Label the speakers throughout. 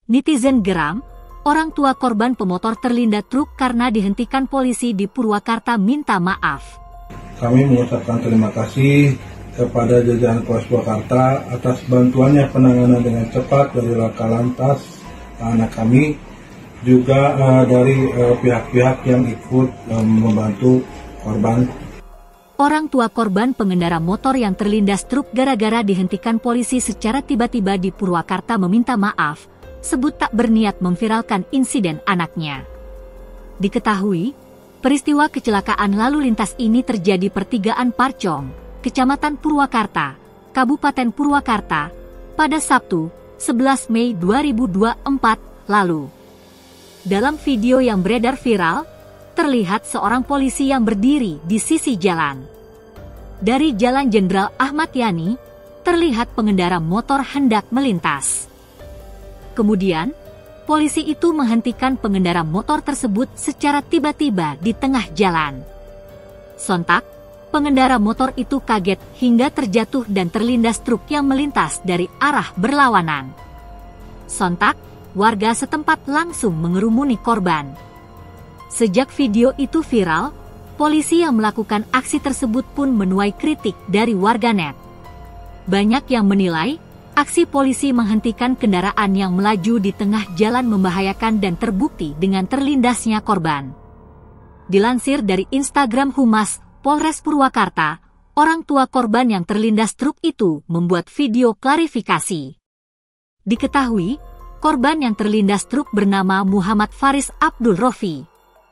Speaker 1: Netizen geram, orang tua korban pemotor terlindas truk karena dihentikan polisi di Purwakarta minta maaf.
Speaker 2: Kami mengucapkan terima kasih kepada jajaran Polres Purwakarta atas bantuannya penanganan dengan cepat dari Laka Lantas anak kami, juga dari pihak-pihak yang ikut membantu korban.
Speaker 1: Orang tua korban pengendara motor yang terlindas truk gara-gara dihentikan polisi secara tiba-tiba di Purwakarta meminta maaf, sebut tak berniat memviralkan insiden anaknya. Diketahui, peristiwa kecelakaan lalu lintas ini terjadi pertigaan Parcong, Kecamatan Purwakarta, Kabupaten Purwakarta, pada Sabtu, 11 Mei 2024 lalu. Dalam video yang beredar viral, terlihat seorang polisi yang berdiri di sisi jalan. Dari Jalan Jenderal Ahmad Yani, terlihat pengendara motor hendak melintas. Kemudian, polisi itu menghentikan pengendara motor tersebut secara tiba-tiba di tengah jalan. Sontak, pengendara motor itu kaget hingga terjatuh dan terlindas truk yang melintas dari arah berlawanan. Sontak, warga setempat langsung mengerumuni korban. Sejak video itu viral, polisi yang melakukan aksi tersebut pun menuai kritik dari warganet. Banyak yang menilai, aksi polisi menghentikan kendaraan yang melaju di tengah jalan membahayakan dan terbukti dengan terlindasnya korban. Dilansir dari Instagram Humas Polres Purwakarta, orang tua korban yang terlindas truk itu membuat video klarifikasi. Diketahui, korban yang terlindas truk bernama Muhammad Faris Abdul Rofi.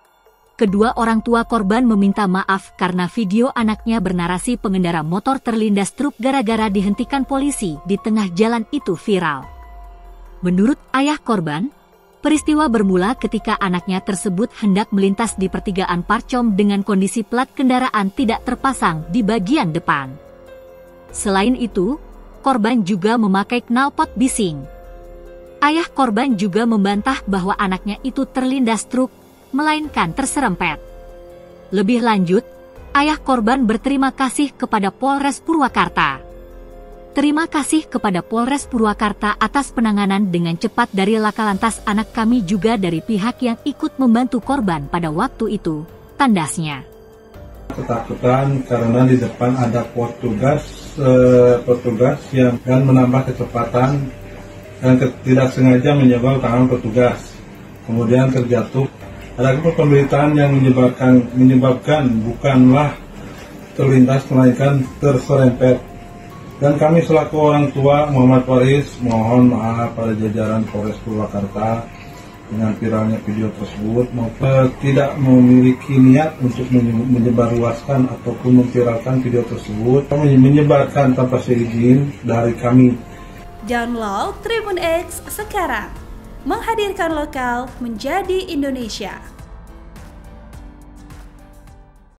Speaker 1: Kedua orang tua korban meminta maaf karena video anaknya bernarasi pengendara motor terlindas truk gara-gara dihentikan polisi di tengah jalan itu viral. Menurut ayah korban, peristiwa bermula ketika anaknya tersebut hendak melintas di pertigaan Parcom dengan kondisi plat kendaraan tidak terpasang di bagian depan. Selain itu, korban juga memakai knalpot bising. Ayah korban juga membantah bahwa anaknya itu terlindas truk, melainkan terserempet. Lebih lanjut, ayah korban berterima kasih kepada Polres Purwakarta. Terima kasih kepada Polres Purwakarta atas penanganan dengan cepat dari Laka Lantas anak kami juga dari pihak yang ikut membantu korban pada waktu itu, tandasnya.
Speaker 2: Ketakutan karena di depan ada petugas yang menambah kecepatan dan tidak sengaja menyenggol tangan petugas, kemudian terjatuh. Ada pemberitaan yang menyebabkan bukanlah terlintas melainkan terserempet. Dan kami selaku orang tua Muhammad Faris mohon maaf pada jajaran Polres Purwakarta dengan viralnya video tersebut, maupun tidak memiliki niat untuk menyebarluaskan ataupun memviralkan video tersebut, menyebarkan tanpa seizin dari kami.
Speaker 3: Download Tribun X sekarang, menghadirkan lokal menjadi Indonesia.